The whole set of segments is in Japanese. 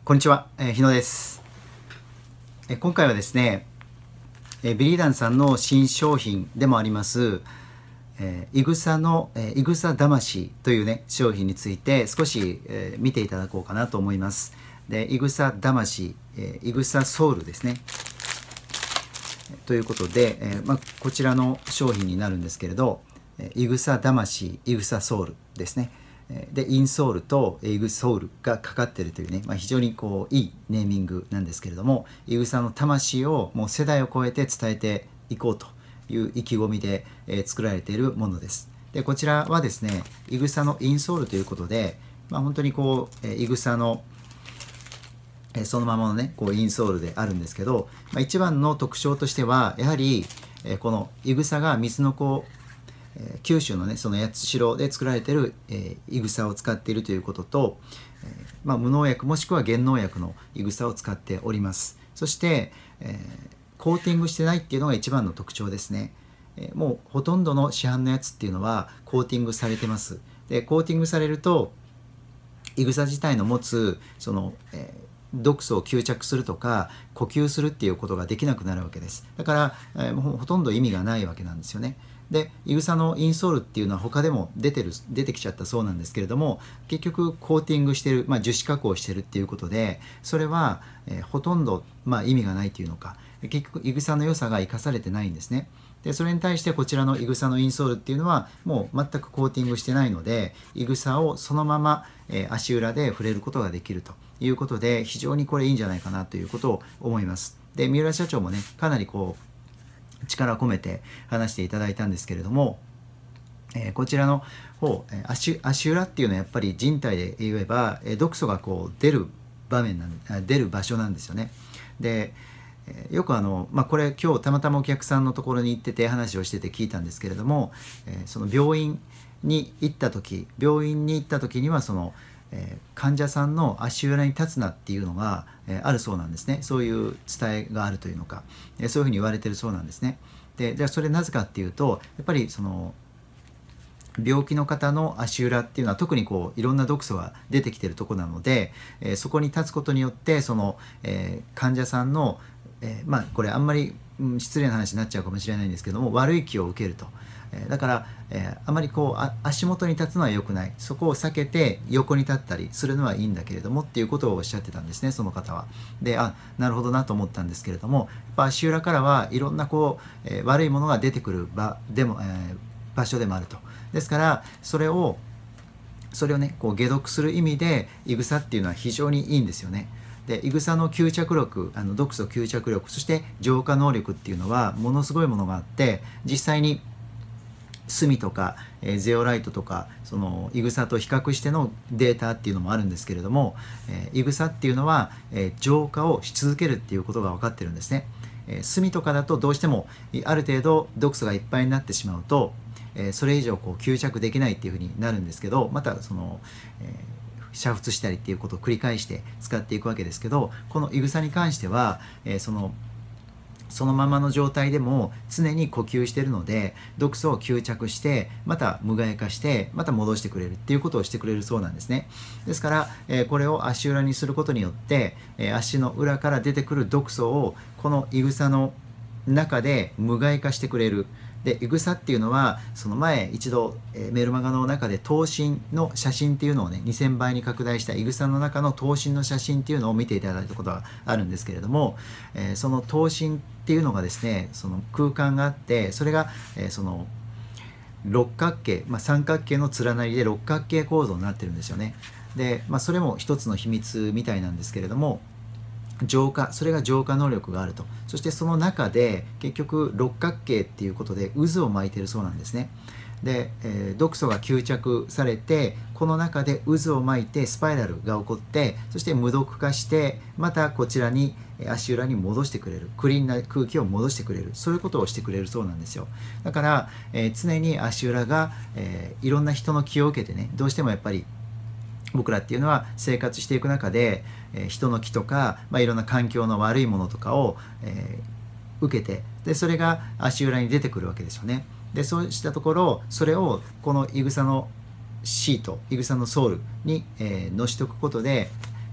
こんにちは、日野です。今回はですね、ビリーダンさんの新商品でもあります、いぐさの、いぐさ魂というね、商品について少し、見ていただこうかなと思います。で、いぐさ魂、いぐさソウルですね。ということで、こちらの商品になるんですけれど、いぐさ魂、いぐさソウルですね。で、インソールとイグソールがかかっているというね、非常にいいネーミングなんですけれども、いぐさの魂をもう世代を超えて伝えていこうという意気込みで、作られているものです。で、こちらはですね、いぐさのインソールということで、本当にいぐさのそのままのね、インソールであるんですけど、一番の特徴としては、やはりこのいぐさが水の九州のね、その八代で作られているいぐさを使っているということと、無農薬もしくは減農薬のいぐさを使っております。そして、コーティングしてないっていうのが一番の特徴ですね。もうほとんどの市販のやつっていうのはコーティングされてます。で、コーティングされるといぐさ自体の持つその、毒素を吸着するとか呼吸するっていうことができなくなるわけです。だから、もうほとんど意味がないわけなんですよね。で、いぐさのインソールっていうのは他でも出てきちゃったそうなんですけれども、結局コーティングしてる、樹脂加工してるっていうことで、それは、ほとんど、意味がないというのか、結局いぐさの良さが生かされてないんですね。で、それに対してこちらのいぐさのインソールっていうのはもう全くコーティングしてないので、いぐさをそのまま、足裏で触れることができるということで、非常にこれいいんじゃないかなということを思います。で、三浦社長もね、かなり力を込めて話していただいたんですけれども、こちらの方、足裏っていうのはやっぱり人体で言えば、毒素が出る場所なんですよね。で、よくこれ今日たまたまお客さんのところに行ってて話をしてて聞いたんですけれども、その病院に行った時にはその、患者さんの足裏に立つなっていうのが、あるそうなんですね。そういう伝えがあるというのか、そういうふうに言われてるそうなんですね。で、じゃあそれなぜかっていうと、やっぱりその病気の方の足裏っていうのは特にいろんな毒素が出てきてるとこなので、そこに立つことによってその、患者さんの、これあんまり、失礼な話になっちゃうかもしれないんですけども、悪い気を受けると。だから、あまり足元に立つのは良くない、そこを避けて横に立ったりするのはいいんだけれどもっていうことをおっしゃってたんですね、その方は。で、なるほどなと思ったんですけれども、やっぱ足裏からはいろんな悪いものが出てくる場所でもあると。ですからそれをね、解毒する意味でいぐさっていうのは非常にいいんですよね。で、いぐさの吸着力、毒素吸着力、そして浄化能力っていうのはものすごいものがあって、実際に炭とか、ゼオライトとかそのいぐさと比較してのデータっていうのもあるんですけれども、いぐさっていうのは、浄化をし続けるっていうことが分かってるんですね。炭とかだとどうしてもある程度毒素がいっぱいになってしまうと、それ以上吸着できないっていうふうになるんですけど、またその、煮沸したりっていうことを繰り返して使っていくわけですけど、このいぐさに関しては、そのままの状態でも常に呼吸しているので、毒素を吸着してまた無害化してまた戻してくれるっていうことをしてくれるそうなんですね。ですから、これを足裏にすることによって、足の裏から出てくる毒素をこのいぐさの中で無害化してくれる。で、いぐさっていうのはその前一度、メルマガの中で頭身の写真っていうのをね、2000倍に拡大したいぐさの中の頭身の写真っていうのを見ていただいたことがあるんですけれども、その頭身っていうのがですね、その空間があって、それが、その六角形、三角形の連なりで六角形構造になってるんですよね。で、それも一つの秘密みたいなんですけれども、それが浄化能力があると。そしてその中で結局六角形っていうことで渦を巻いているそうなんですね。で、毒素が吸着されて、この中で渦を巻いてスパイラルが起こって、そして無毒化してまたこちらに足裏に戻してくれる、クリーンな空気を戻してくれる、そういうことをしてくれるそうなんですよ。だから、常に足裏が、いろんな人の気を受けてね、どうしてもやっぱり僕らっていうのは生活していく中で、人の気とか、いろんな環境の悪いものとかを、受けて、でそれが足裏に出てくるわけですよね。でそうしたところ、それをこのいぐさのシート、いぐさのソールに、のしとくことで、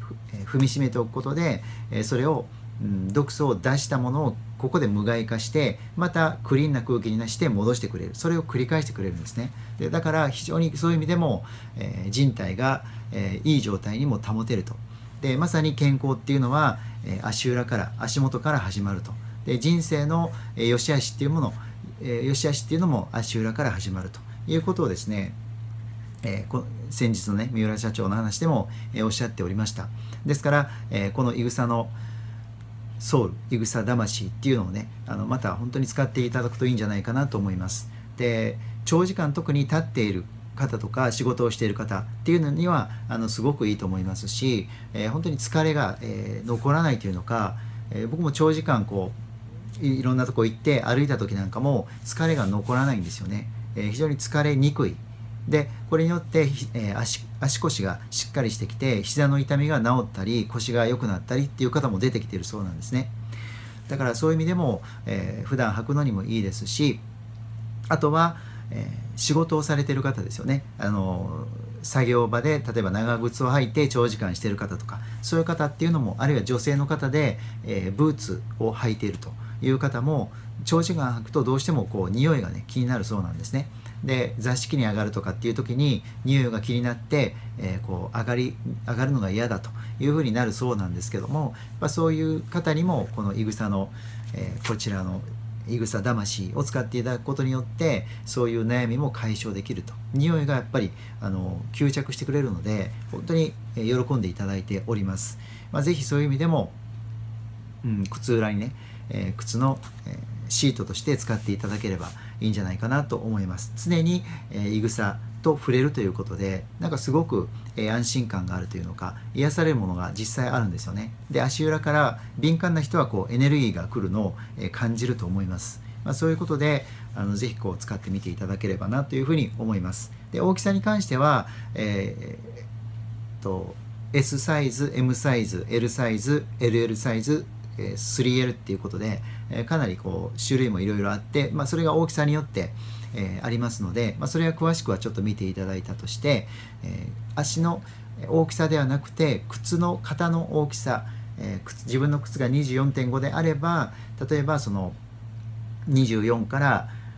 踏みしめておくことで、それを、毒素を出したものをここで無害化して、またクリーンな空気にして戻してくれる、それを繰り返してくれるんですね。でだから非常にそういう意味でも、人体が、いい状態にも保てると。でまさに健康っていうのは、足裏から足元から始まると。で人生の、良し悪しっていうもの、良し悪しっていうのも足裏から始まるということをですね、先日のね三浦社長の話でも、おっしゃっておりました。ですから、このいぐさのソウル、いぐさ魂っていうのをね、また本当に使っていただくといいんじゃないかなと思います。で長時間特に立っている方とか仕事をしている方っていうのにはすごくいいと思いますし、本当に疲れが、残らないというのか、僕も長時間こういろんなとこ行って歩いた時なんかも疲れが残らないんですよね。非常に疲れにくい。でこれによって、足腰がしっかりしてきて膝の痛みが治ったり腰が良くなったりっていう方も出てきているそうなんですね。だからそういう意味でも、普段履くのにもいいですし、あとは、仕事をされている方ですよね。作業場で例えば長靴を履いて長時間している方とか、そういう方っていうのも、あるいは女性の方で、ブーツを履いているという方も長時間履くとどうしてもこう匂いがね気になるそうなんですね。で座敷に上がるとかっていう時に匂いが気になって、こう上がるのが嫌だというふうになるそうなんですけども、そういう方にもこのいぐさの、こちらのいぐさ魂を使っていただくことによってそういう悩みも解消できると。匂いがやっぱり吸着してくれるので本当に喜んでいただいております。ぜひそういう意味でも、靴裏にね、靴の、シートとして使っていただければいいんじゃないかなと思います。常にいぐさと触れるということでなんかすごく安心感があるというのか癒されるものが実際あるんですよね。で足裏から敏感な人はこうエネルギーが来るのを感じると思います。そういうことでぜひこう使ってみていただければなというふうに思います。で大きさに関しては、S サイズ、M サイズ、L サイズ、LL サイズ、3L っていうことでかなりこう種類もいろいろあって、それが大きさによってありますので、それは詳しくはちょっと見ていただいたとして、足の大きさではなくて靴の型の大きさ、自分の靴が 24.5 であれば例えばその24から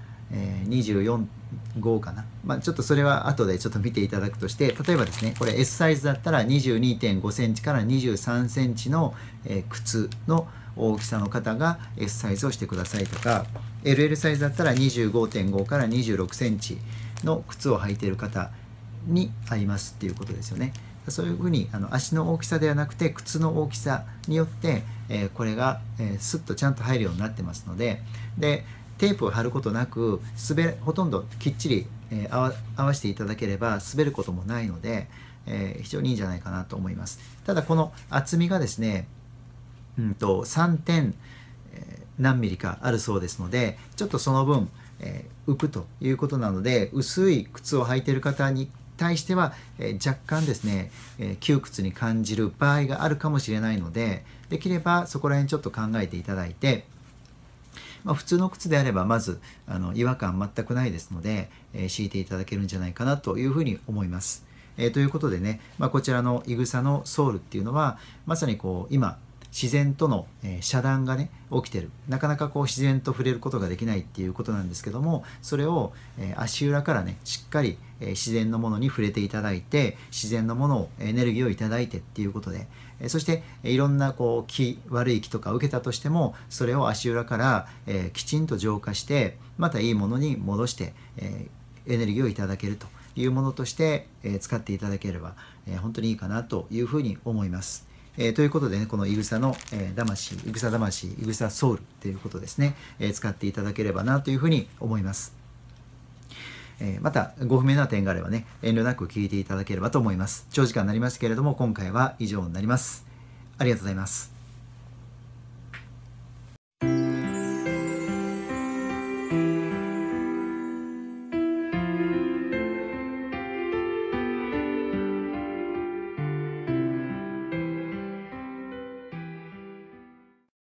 、24.5かな、ちょっとそれは後でちょっと見ていただくとして、例えばですねこれ S サイズだったら 22.5 センチから23センチの、靴の大きさの方が S サイズをしてくださいとか、 LL サイズだったら 25.5 から26センチの靴を履いている方に合いますっていうことですよね。そういうふうに足の大きさではなくて靴の大きさによって、これが、スッとちゃんと入るようになってますので、テープを貼ることなくほとんどきっちり、合わせていただければ滑ることもないので、非常にいいんじゃないかなと思います。ただこの厚みがですね、3. 点何ミリかあるそうですので、ちょっとその分、浮くということなので薄い靴を履いている方に対しては、若干ですね、窮屈に感じる場合があるかもしれないので、できればそこら辺ちょっと考えていただいて、普通の靴であればまず違和感全くないですので、敷いていただけるんじゃないかなというふうに思います。ということでね、こちらのいぐさのソウルっていうのはまさにこう今自然との遮断がね起きてる、なかなかこう自然と触れることができないっていうことなんですけども、それを足裏からねしっかり自然のものに触れていただいて、自然のものをエネルギーをいただいてっていうことで、そしていろんなこう悪い気とか受けたとしてもそれを足裏からきちんと浄化してまたいいものに戻してエネルギーをいただけるというものとして使っていただければ本当にいいかなというふうに思います。ということでね、このいぐさの魂、いぐさ魂、いぐさソウルということですね、使っていただければなというふうに思います。またご不明な点があればね、遠慮なく聞いていただければと思います。長時間になりますけれども、今回は以上になります。ありがとうございます。